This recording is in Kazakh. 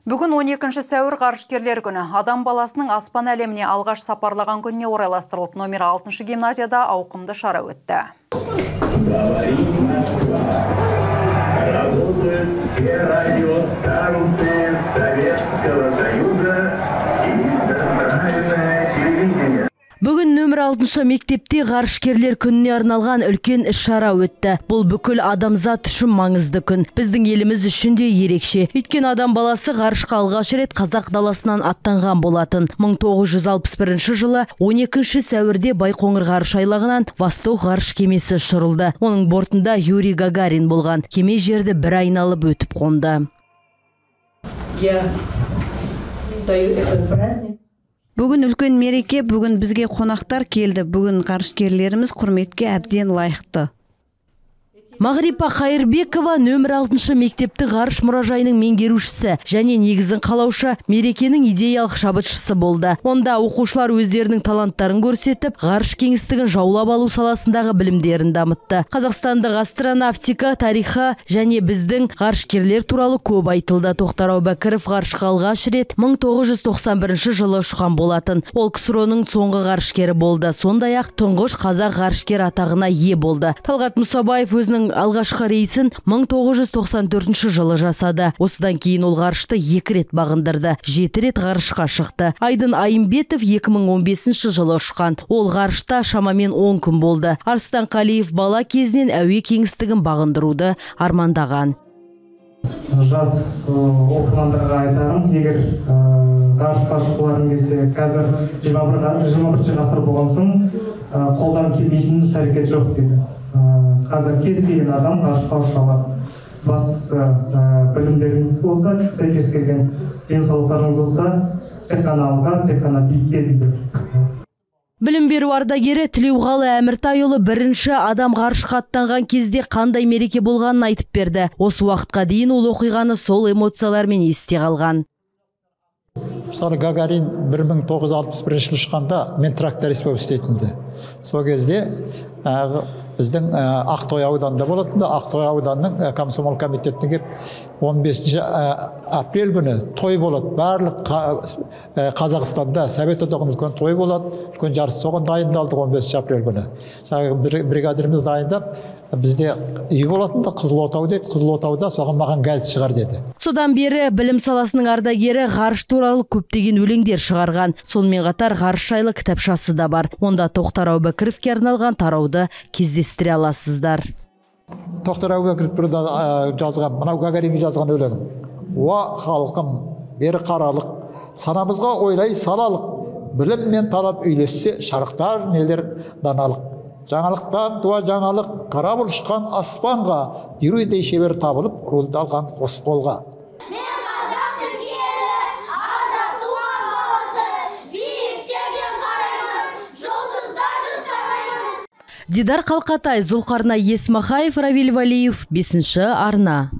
Бүгін 12 сәуір ғарышкерлер күні. Адам баласының аспан әлеміне алғаш сапарлаған күніне орайластырылып, номер 6 гимназияда ауқымды шара өтті. Бүгін нөмір 6 мектепте ғарышкерлер күніне арналған үлкен іс-шара өтті. Бұл бүкіл адамзат үшін маңызды күн. Біздің еліміз үшін де ерекше. Өйткені адам баласы ғарышқа алғаш рет қазақ даласынан аттанған болатын. 1961 жылы 12 сәуірде Байқоңыр ғарыш айлағынан Восток ғарыш кемесі ұшырылды. Оның бортында Юрий Гагарин болған. Кеме жерді бір айналып өтіп қонды. Бүгін үлкен мереке, бүгін бізге қонақтар келді. Бүгін ғарышкерлеріміз құрметке әбден лайықты. Мағрипа Қайырбекова нөмір 6 мектепті ғарыш мұражайының меңгерушісі және негізін қалаушы, мерекенің идеялық шабытшысы болды. Онда оқушылар өздерінің таланттарын көрсетіп, ғарыш кеңістігін жаулап алу саласындағы білімдерін дамытты. Қазақстандық астронавтика тарихы және біздің ғарышкерлер туралы көп айтылды. Тоқтар Әубәкіров ғарышқа алғаш рет 1991 жылы ұшқан болатын. Ол КСРО-ның соңғы ғарышкері болды. Сондай-ақ тұңғыш қазақ ғарышкер атағына ие болды. Талғат Мұсабаев өзінің алғашқы рейсін 1994 жылы жасады. Осыдан кейін ол ғарышты 2 рет бағындырды. 7 рет ғарышқа шықты. Айдын Айымбетов 2015 жылы ұшқан. Ол ғарышта шамамен 10 күн болды. Арыстан Қалиев бала кезінен әуе кеңістігін бағындыруды армандаған. Жас оқырмандарға айтарым, егер ғарышқа шығуларын келсе, қазір 21 ғасыр болған соң қолдан келмейтін іс-әрекет жоқ дейді. Қазір кез келген адам ғарышқа ұша алады. Бас білімдеріңіз болса, сәйкес келген денсаулықтарыңыз болса, тек қана алға, тек қана биікке дейді. Білім беру ардагері Тілеуғалы Әміртайұлы бірінші адам ғарышқа аттанған кезде қандай мереке болғанын айтып берді. Осы уақытқа дейін ол оқиғаны сол эмоциялармен есте қалған. Мысалы, Гагарин 1961 жылы ұшқанда мен тракторист болып істейтінді. Сол кезде біздің Ақтоғай ауданында болатын. Ақтоғай ауданның комсомол комитетіне кеп 15 апрель күні той болады. Барлық Қазақстанда Совет одағының үлкен той болады. Үлкен жарыс, соған дайындалдық 15 апрель күні. Бригадиріміз дайындап, бізде үй болатын да Қызылотау дейді. Қызылотауда соған маған газет шығар деді. Содан бері білім саласының ардагері ғарыш туралы көптеген өлеңдер шығарған. Сонымен қатар ғарыш жайлы кітапшасы да бар. Онда Тоқтар Әубәкіровке арналған тарауды кездестіре аласыздар. Тоқтар Әубәкіров бұрда жазған, мынау Гагаринге жазған өлеңім. Уа халқым, бері қаралық, санамызға ойлай салалық, білім мен талап үйлессе, шарықтар нелер даналық. Жаңалықтан туа жаңалық, қарап ұшқан аспанға, юридей шебер табылып, рөлді алған қос қолға. Дидар Қалқатай, Зұлқарнай Есмахаев, Равиль Валиев, 5-ші арна.